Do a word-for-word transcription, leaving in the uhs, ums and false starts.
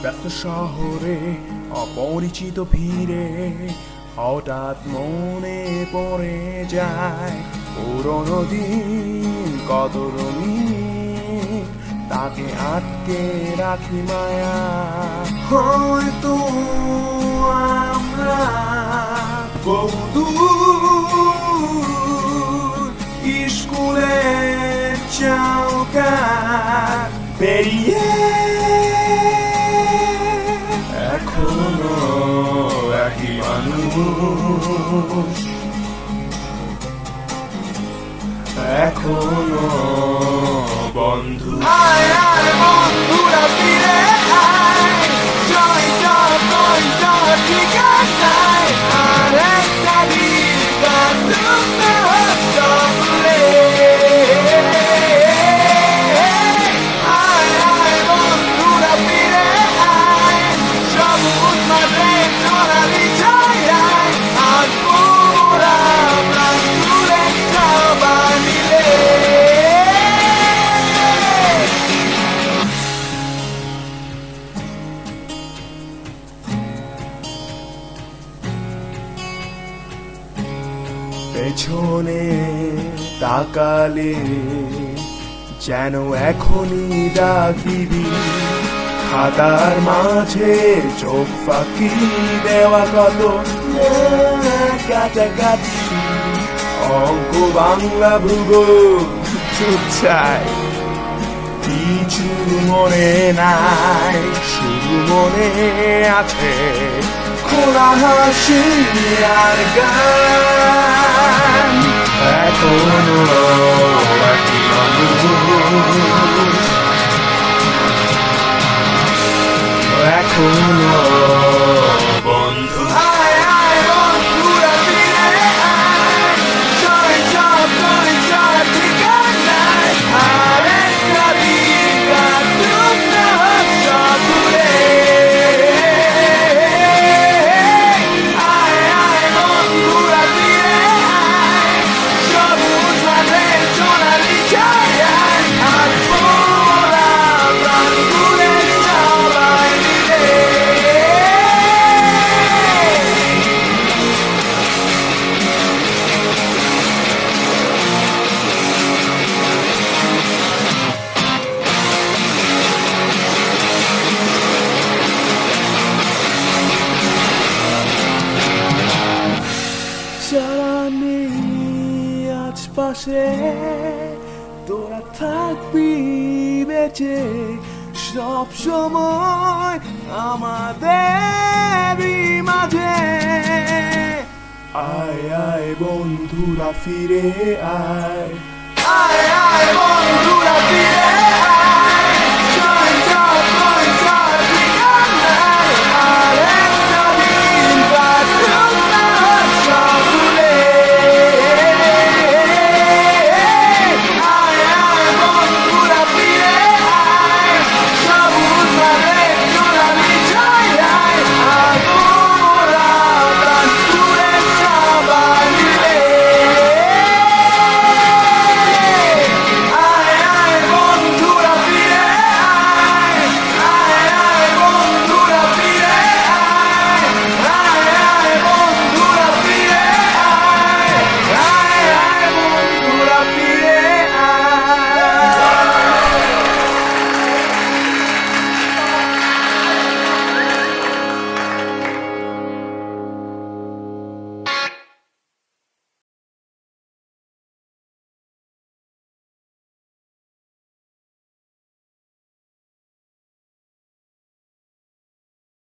ব্যস্ত শহরে অপরিচিত ভিড়ে হঠাৎ মনে পড়ে যায় পুরনো দিন কত রঙিন, তাকে আটকে রাখি মায়া। হয়তো আমরা বহুদূর স্কুলের চৌকাঠ পেরিয়ে এখনো একই মানুষ, এখনো বন্ধু। আয় আয় বন্ধুরা ফিরে আয়, জয় জয় জয় জয় ঠিকানায় আর একটা দিন কাটুক না চলে। আয় আয় বন্ধুরা ফিরে আয়, সবুজ মাঠে সোনালি ছায়ায় আজ মোরা প্রাণ তুলে সবাই মিলে। পেছনে তাকালে যেন এখনই ডাকিবি, খাতার মাঝে চোখ ফাঁকি দেওয়া কত কাছাকাছি, অঙ্ক বাংলা ভূগোল চুপ চাই কিছু মনে নাই, শুধু মনে আছে খোলা হাসি আর গান। এখনো একই মানুষ, এখনো বন্ধু। আয় আয় বন্ধুরা ফিরে আয়, জয় জয় জয় জয় ঠিকানায় আর একটা দিন কাটুক না চলে। আয় আয় বন্ধুরা ফিরে আয়, সবুজ মাঠে সোনালি ছায়ায় আজ মোরা প্রাণ তুলে সবাই মিলে। যারা নেই আজ পাশে, তোরা থাকবি বেঁচে সব সময় আমাদেরই মাঝে। আয় আয় বন্ধুরা ফিরে আয়, আয় আয় বন্ধুরা ফিরে